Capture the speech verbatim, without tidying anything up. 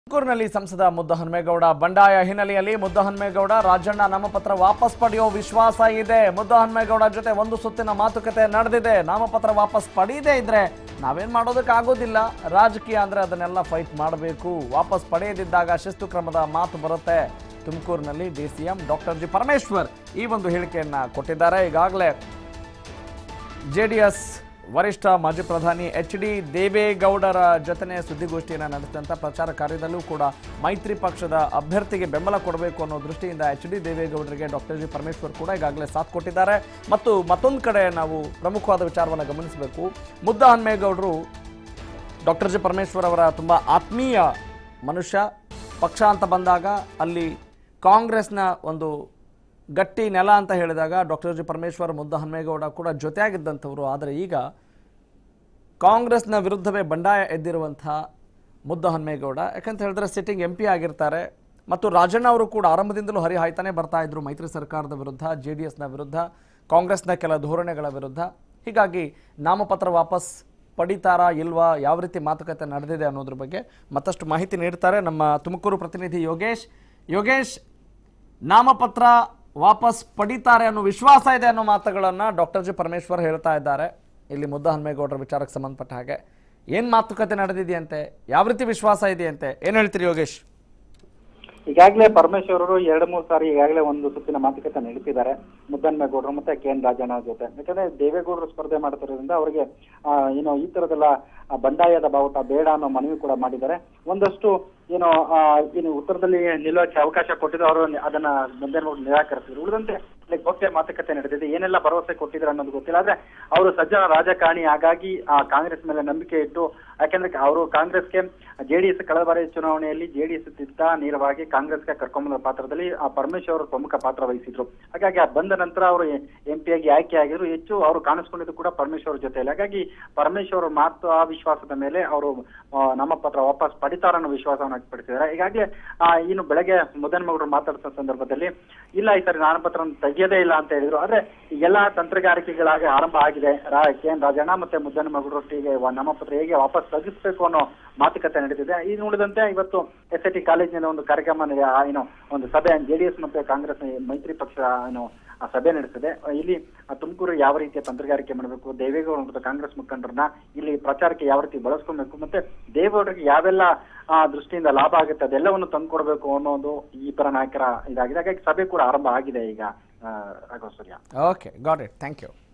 ತುಮಕೂರಿನಲ್ಲಿ ಸಂಸದ ಮುದ್ದಹನುಮೇಗೌಡ ಬಂಡಾಯ ಹಿನ್ನೆಲೆಯಲ್ಲಿ ಮುದ್ದಹನುಮೇಗೌಡ ರಾಜಣ್ಣ ನಾಮಪತ್ರ ವಾಪಸ್ ಪಡೆಯುವ ವಿಶ್ವಾಸ ಇದೆ. ಮುದ್ದಹನುಮೇಗೌಡ ಜೊತೆ ಒಂದು ಸುತ್ತಿನ ಮಾತುಕತೆ ನಡೆದಿದೆ. ನಾಮಪತ್ರ ವಾಪಸ್ ಪಡೆಯದೇ ಇದ್ರೆ ನಾವೇನ್ ಮಾಡೋದಕ್ಕೆ ಆಗೋದಿಲ್ಲ. ರಾಜಕೀಯ ಅಂದ್ರೆ ಅದನ್ನೆಲ್ಲ ಫೈಟ್ ಮಾಡಬೇಕು. ವಾಪಸ್ ಪಡೆಯದಿದ್ದಾಗ ಶಿಸ್ತು ಕ್ರಮದ ಮಾತು ಬರುತ್ತೆ. ತುಮಕೂರಿನಲ್ಲಿ ಡಿಸಿಎಂ ಡಾಕ್ಟರ್ ಜಿ ಪರಮೇಶ್ವರ್ ಈ ಒಂದು ಹೇಳಿಕೆಯನ್ನ ಕೊಟ್ಟಿದ್ದಾರೆ. ಈಗಾಗಲೇ ಜೆಡಿಎಸ್ ವರಿಷ್ಠ ಮಾಜಿ ಪ್ರಧಾನಿ ಎಚ್ ಡಿ ದೇವೇಗೌಡರ ಜೊತೆ ಸುದ್ದಿಗೋಷ್ಠಿಯನ್ನು ನಡೆಸಿದಂಥ ಪ್ರಚಾರ ಕಾರ್ಯದಲ್ಲೂ ಕೂಡ ಮೈತ್ರಿ ಪಕ್ಷದ ಅಭ್ಯರ್ಥಿಗೆ ಬೆಂಬಲ ಕೊಡಬೇಕು ಅನ್ನೋ ದೃಷ್ಟಿಯಿಂದ ಎಚ್ ಡಿ ದೇವೇಗೌಡರಿಗೆ ಡಾಕ್ಟರ್ ಜಿ ಪರಮೇಶ್ವರ್ ಕೂಡ ಈಗಾಗಲೇ ಸಾಥ್ ಕೊಟ್ಟಿದ್ದಾರೆ. ಮತ್ತು ಮತ್ತೊಂದು ಕಡೆ ನಾವು ಪ್ರಮುಖವಾದ ವಿಚಾರವನ್ನು ಗಮನಿಸಬೇಕು. ಮುದ್ದಹನುಮೇಗೌಡರು ಡಾಕ್ಟರ್ ಜಿ ಪರಮೇಶ್ವರ್ ಅವರ ತುಂಬ ಆತ್ಮೀಯ ಮನುಷ್ಯ. ಪಕ್ಷ ಅಂತ ಬಂದಾಗ ಅಲ್ಲಿ ಕಾಂಗ್ರೆಸ್ನ ಒಂದು ಗಟ್ಟಿ ನೆಲ ಅಂತ ಹೇಳಿದಾಗ ಡಾಕ್ಟರ್ ಜಿ ಪರಮೇಶ್ವರ್ ಮುದ್ದಹನುಮೇಗೌಡ ಕೂಡ ಜೊತೆಯಾಗಿದ್ದಂಥವರು. ಆದರೆ ಈಗ ಕಾಂಗ್ರೆಸ್ನ ವಿರುದ್ಧವೇ ಬಂಡಾಯ ಎದ್ದಿರುವಂಥ ಮುದ್ದಹನುಮೇಗೌಡ, ಯಾಕಂತ ಹೇಳಿದ್ರೆ ಸಿಟ್ಟಿಂಗ್ ಎಂ ಪಿ ಆಗಿರ್ತಾರೆ. ಮತ್ತು ರಾಜಣ್ಣ ಅವರು ಕೂಡ ಆರಂಭದಿಂದಲೂ ಹರಿಹಾಯ್ತಾನೆ ಬರ್ತಾ ಇದ್ರು ಮೈತ್ರಿ ಸರ್ಕಾರದ ವಿರುದ್ಧ, ಜೆ ಡಿ ಎಸ್ನ ವಿರುದ್ಧ, ಕಾಂಗ್ರೆಸ್ನ ಕೆಲ ಧೋರಣೆಗಳ ವಿರುದ್ಧ. ಹೀಗಾಗಿ ನಾಮಪತ್ರ ವಾಪಸ್ ಪಡಿತಾರಾ ಇಲ್ವಾ, ಯಾವ ರೀತಿ ಮಾತುಕತೆ ನಡೆದಿದೆ ಅನ್ನೋದ್ರ ಬಗ್ಗೆ ಮತ್ತಷ್ಟು ಮಾಹಿತಿ ನೀಡ್ತಾರೆ ನಮ್ಮ ತುಮಕೂರು ಪ್ರತಿನಿಧಿ ಯೋಗೇಶ್. ಯೋಗೇಶ್, ನಾಮಪತ್ರ ವಾಪಸ್ ಪಡಿತಾರೆ ಅನ್ನೋ ವಿಶ್ವಾಸ ಇದೆ ಅನ್ನೋ ಮಾತುಗಳನ್ನು ಡಾಕ್ಟರ್ ಜಿ ಪರಮೇಶ್ವರ್ ಹೇಳ್ತಾ ಇದ್ದಾರೆ. ಇಲ್ಲಿ ಮುದ್ದಹನುಮೇಗೌಡರ ವಿಚಾರಕ್ಕೆ ಸಂಬಂಧಪಟ್ಟ ಹಾಗೆ ಏನು ಮಾತುಕತೆ ನಡೆದಿದೆಯಂತೆ, ಯಾವ ರೀತಿ ವಿಶ್ವಾಸ ಇದೆಯಂತೆ, ಏನು ಹೇಳ್ತೀರಿ ಯೋಗೇಶ್? ಈಗಾಗಲೇ ಪರಮೇಶ್ವರ್ ಅವರು ಎರಡು ಮೂರು ಸಾರಿ ಈಗಾಗಲೇ ಒಂದು ಸುತ್ತಿನ ಮಾತುಕತೆ ನಡೆಸಿದ್ದಾರೆ ಮುದ್ದಹನುಮೇಗೌಡರು ಮತ್ತೆ ಕೆ ಎನ್ ರಾಜಣ್ಣ ಜೊತೆ. ಯಾಕಂದ್ರೆ ದೇವೇಗೌಡರು ಸ್ಪರ್ಧೆ ಮಾಡ್ತಿರೋದ್ರಿಂದ ಅವರಿಗೆ ಏನು ಈ ತರದೆಲ್ಲ ಬಂಡಾಯದ ಬಾವುಟ ಬೇಡ ಅನ್ನೋ ಮನವಿ ಕೂಡ ಮಾಡಿದ್ದಾರೆ. ಒಂದಷ್ಟು ಏನು ಏನು ಉತ್ತರದಲ್ಲಿ ನಿಲ್ಲೋಕೆ ಅವಕಾಶ ಕೊಟ್ಟಿದ್ರು, ಅವರು ಅದನ್ನ ಮುದ್ದಹನುಮೇಗೌಡರು ನಿರಾಕರಿಸಿದ್ರು. ಉಳಿದಂತೆ ಗೌಪ್ಯ ಮಾತುಕತೆ ನಡೆದಿದೆ. ಏನೆಲ್ಲ ಭರವಸೆ ಕೊಟ್ಟಿದ್ರು ಅನ್ನೋದು ಗೊತ್ತಿಲ್ಲ. ಆದ್ರೆ ಅವರು ಸಜ್ಜನ ರಾಜಕಾರಣಿ, ಹಾಗಾಗಿ ಆ ಕಾಂಗ್ರೆಸ್ ಮೇಲೆ ನಂಬಿಕೆ ಇಟ್ಟು, ಯಾಕಂದ್ರೆ ಅವರು ಕಾಂಗ್ರೆಸ್ಗೆ ಜೆಡಿಎಸ್ ಕಳೆದ ಬಾರಿ ಚುನಾವಣೆಯಲ್ಲಿ ಜೆಡಿಎಸ್ ತಿದ್ದ ನೇರವಾಗಿ ಕಾಂಗ್ರೆಸ್ಗೆ ಕರ್ಕೊಂಬಂದ ಪಾತ್ರದಲ್ಲಿ ಆ ಪರಮೇಶ್ವರ್ ಅವರು ಪ್ರಮುಖ ಪಾತ್ರ ವಹಿಸಿದ್ರು. ಹಾಗಾಗಿ ಆ ಬಂದ ನಂತರ ಅವರು ಎಂ ಪಿ ಆಗಿ ಆಯ್ಕೆ ಆಗಿದ್ರು. ಹೆಚ್ಚು ಅವರು ಕಾಣಿಸ್ಕೊಂಡಿದ್ದು ಕೂಡ ಪರಮೇಶ್ವರ್ ಜೊತೆಯಲ್ಲಿ. ಹಾಗಾಗಿ ಪರಮೇಶ್ವರ್ ಮಾತು ಆ ವಿಶ್ವಾಸದ ಮೇಲೆ ಅವರು ನಾಮಪತ್ರ ವಾಪಸ್ ಪಡಿತಾರ ಅನ್ನೋ ವಿಶ್ವಾಸವನ್ನು ವ್ಯಕ್ತಪಡಿಸಿದ್ದಾರೆ. ಈಗಾಗಲೇ ಇನ್ನು ಬೆಳಗ್ಗೆ ಮುದ್ದಹನುಮೇಗೌಡರು ಮಾತಾಡಿದ ಸಂದರ್ಭದಲ್ಲಿ ಇಲ್ಲ, ಈ ಸರಿ ನಾಮಪತ್ರ ತೆಗೆಯದೇ ಇಲ್ಲ ಅಂತ ಹೇಳಿದ್ರು. ಆದ್ರೆ ಎಲ್ಲಾ ತಂತ್ರಗಾರಿಕೆಗಳಾಗಿ ಆರಂಭ ಆಗಿದೆ. ಕೆ ಎನ್ ರಾಜಣ್ಣ ಮತ್ತೆ ಮುದ್ದಹನುಮೇಗೌಡರೊಟ್ಟಿಗೆ ನಾಮಪತ್ರ ಹೇಗೆ ವಾಪಸ್ ತೆಗಿಸ್ಬೇಕು ಅನ್ನೋ ಮಾತುಕತೆ ನಡೆದಿದೆ. ಈ ನೋಡಿದಂತೆ ಇವತ್ತು ಎಸ್ ಐ ಟಿ ಕಾಲೇಜಿನಲ್ಲಿ ಒಂದು ಕಾರ್ಯಕ್ರಮ ಏನು ಒಂದು ಸಭೆ ಜೆಡಿಎಸ್ ಮತ್ತೆ ಕಾಂಗ್ರೆಸ್ ಮೈತ್ರಿ ಪಕ್ಷ ಏನು ಸಭೆ ನಡೆಸಿದೆ. ಇಲ್ಲಿ ತುಮಕೂರು ಯಾವ ರೀತಿಯ ತಂತ್ರಗಾರಿಕೆ ಮಾಡಬೇಕು, ದೇವೇಗೌಡ ಮತ್ತು ಕಾಂಗ್ರೆಸ್ ಮುಖಂಡರನ್ನ ಇಲ್ಲಿ ಪ್ರಚಾರಕ್ಕೆ ಯಾವ ರೀತಿ ಬಳಸ್ಕೊಬೇಕು, ಮತ್ತೆ ದೇವೇಗೌಡರಿಗೆ ಯಾವೆಲ್ಲ ದೃಷ್ಟಿಯಿಂದ ಲಾಭ ಆಗುತ್ತೆ ಅದೆಲ್ಲವನ್ನು ತಂದುಕೊಡ್ಬೇಕು ಅನ್ನೋದು ಈ ಪರ ನಾಯಕರ ಇದಾಗಿದೆ. ಹಾಗಾಗಿ ಸಭೆ ಕೂಡ ಆರಂಭ ಆಗಿದೆ ಈಗ. Raghava Surya. Okay, got it, thank you.